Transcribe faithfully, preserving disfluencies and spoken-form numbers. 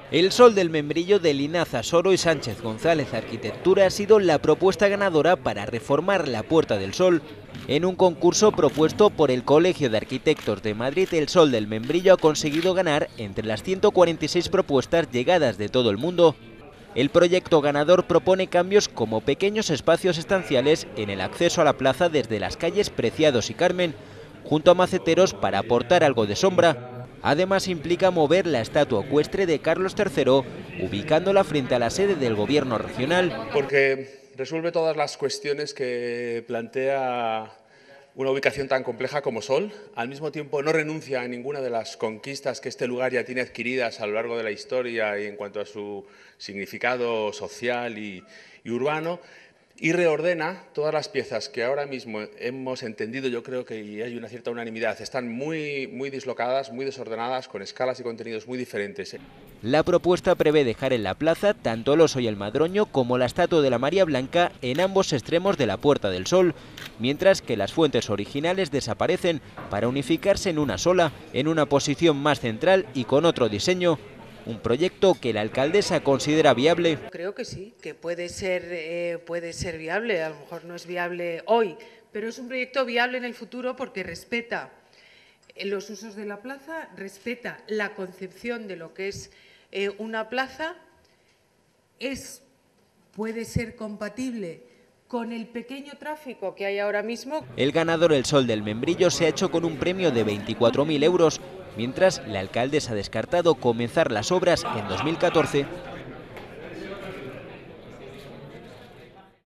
El Sol del Membrillo de Linaza, Soro y Sánchez González Arquitectura ha sido la propuesta ganadora para reformar la Puerta del Sol. En un concurso propuesto por el Colegio de Arquitectos de Madrid, el Sol del Membrillo ha conseguido ganar entre las ciento cuarenta y seis propuestas llegadas de todo el mundo. El proyecto ganador propone cambios como pequeños espacios estanciales en el acceso a la plaza desde las calles Preciados y Carmen, junto a maceteros para aportar algo de sombra. Además implica mover la estatua ecuestre de Carlos tercero, ubicándola frente a la sede del gobierno regional. Porque resuelve todas las cuestiones que plantea una ubicación tan compleja como Sol. Al mismo tiempo no renuncia a ninguna de las conquistas que este lugar ya tiene adquiridas a lo largo de la historia y en cuanto a su significado social y, y urbano. Y reordena todas las piezas que ahora mismo hemos entendido, yo creo que y hay una cierta unanimidad, están muy, muy dislocadas, muy desordenadas, con escalas y contenidos muy diferentes. La propuesta prevé dejar en la plaza tanto el oso y el madroño como la estatua de la María Blanca en ambos extremos de la Puerta del Sol, mientras que las fuentes originales desaparecen para unificarse en una sola, en una posición más central y con otro diseño. Un proyecto que la alcaldesa considera viable. Creo que sí, que puede ser, eh, puede ser viable, a lo mejor no es viable hoy, pero es un proyecto viable en el futuro porque respeta los usos de la plaza, respeta la concepción de lo que es eh, una plaza, es, puede ser compatible con el pequeño tráfico que hay ahora mismo. El ganador, el Sol del Membrillo, se ha hecho con un premio de veinticuatro mil euros, mientras la alcaldesa ha descartado comenzar las obras en dos mil catorce.